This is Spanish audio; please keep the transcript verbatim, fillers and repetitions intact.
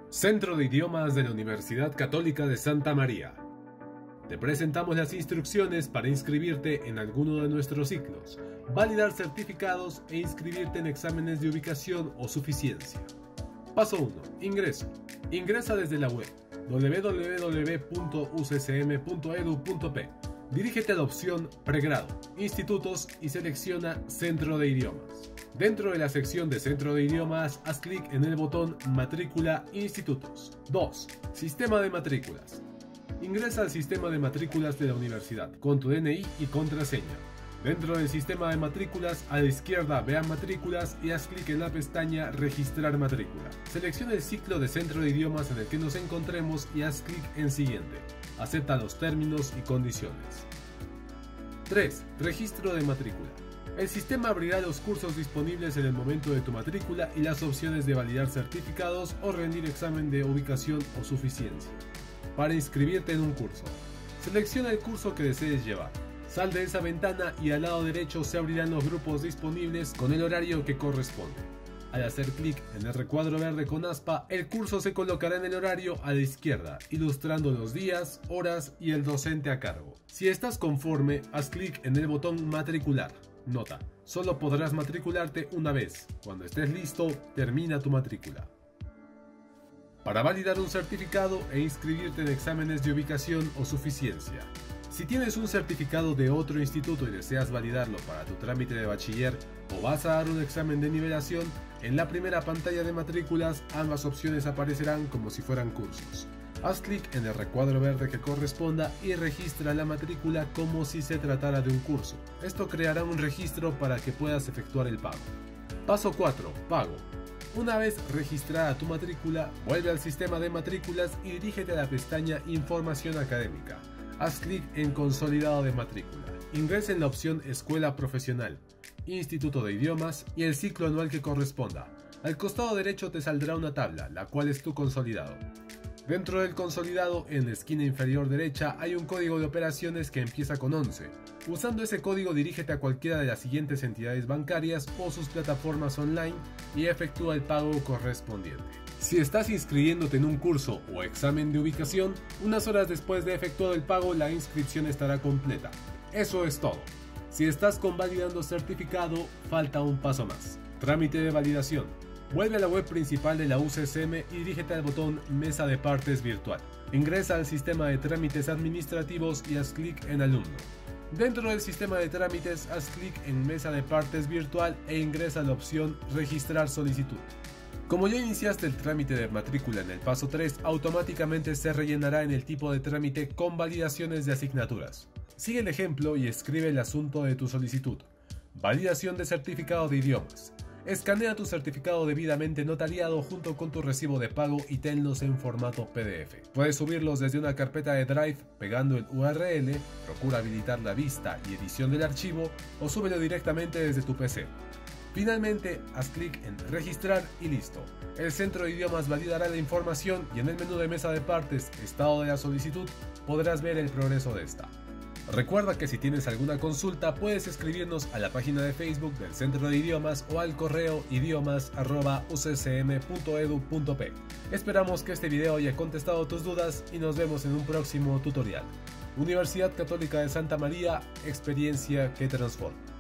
Centro de Idiomas de la Universidad Católica de Santa María. Te presentamos las instrucciones para inscribirte en alguno de nuestros ciclos, validar certificados e inscribirte en exámenes de ubicación o suficiencia. Paso uno. Ingreso. Ingresa desde la web doble u doble u doble u punto u c c m punto e d u punto p. Dirígete a la opción Pregrado, Institutos y selecciona Centro de Idiomas. Dentro de la sección de Centro de Idiomas, haz clic en el botón Matrícula Institutos. dos. Sistema de matrículas. Ingresa al sistema de matrículas de la universidad con tu D N I y contraseña. Dentro del sistema de matrículas, a la izquierda vea matrículas y haz clic en la pestaña Registrar matrícula. Selecciona el ciclo de Centro de Idiomas en el que nos encontremos y haz clic en Siguiente. Acepta los términos y condiciones. tres. Registro de matrícula. El sistema abrirá los cursos disponibles en el momento de tu matrícula y las opciones de validar certificados o rendir examen de ubicación o suficiencia. Para inscribirte en un curso, selecciona el curso que desees llevar. Sal de esa ventana y al lado derecho se abrirán los grupos disponibles con el horario que corresponde. Al hacer clic en el recuadro verde con aspa, el curso se colocará en el horario a la izquierda, ilustrando los días, horas y el docente a cargo. Si estás conforme, haz clic en el botón Matricular. Nota: solo podrás matricularte una vez. Cuando estés listo, termina tu matrícula. Para validar un certificado e inscribirte en exámenes de ubicación o suficiencia. Si tienes un certificado de otro instituto y deseas validarlo para tu trámite de bachiller o vas a dar un examen de nivelación, en la primera pantalla de matrículas ambas opciones aparecerán como si fueran cursos. Haz clic en el recuadro verde que corresponda y registra la matrícula como si se tratara de un curso. Esto creará un registro para que puedas efectuar el pago. Paso cuatro. Pago. Una vez registrada tu matrícula, vuelve al sistema de matrículas y dirígete a la pestaña Información académica. Haz clic en Consolidado de matrícula. Ingresa en la opción Escuela Profesional, Instituto de Idiomas y el ciclo anual que corresponda. Al costado derecho te saldrá una tabla, la cual es tu consolidado. Dentro del consolidado, en la esquina inferior derecha, hay un código de operaciones que empieza con once. Usando ese código, dirígete a cualquiera de las siguientes entidades bancarias o sus plataformas online y efectúa el pago correspondiente. Si estás inscribiéndote en un curso o examen de ubicación, unas horas después de efectuado el pago, la inscripción estará completa. Eso es todo. Si estás convalidando certificado, falta un paso más. Trámite de validación. Vuelve a la web principal de la U C C M y dirígete al botón Mesa de Partes Virtual. Ingresa al sistema de trámites administrativos y haz clic en Alumno. Dentro del sistema de trámites, haz clic en Mesa de Partes Virtual e ingresa la opción Registrar solicitud. Como ya iniciaste el trámite de matrícula en el paso tres, automáticamente se rellenará en el tipo de trámite con validaciones de asignaturas. Sigue el ejemplo y escribe el asunto de tu solicitud. Validación de certificado de idiomas. Escanea tu certificado debidamente notariado junto con tu recibo de pago y tenlos en formato P D F. Puedes subirlos desde una carpeta de Drive pegando el U R L, procura habilitar la vista y edición del archivo o súbelo directamente desde tu P C. Finalmente, haz clic en Registrar y listo. El Centro de Idiomas validará la información y en el menú de Mesa de Partes, Estado de la solicitud, podrás ver el progreso de esta. Recuerda que si tienes alguna consulta puedes escribirnos a la página de Facebook del Centro de Idiomas o al correo idiomas arroba u c c m punto e d u punto p. Esperamos que este video haya contestado tus dudas y nos vemos en un próximo tutorial. Universidad Católica de Santa María, experiencia que transforma.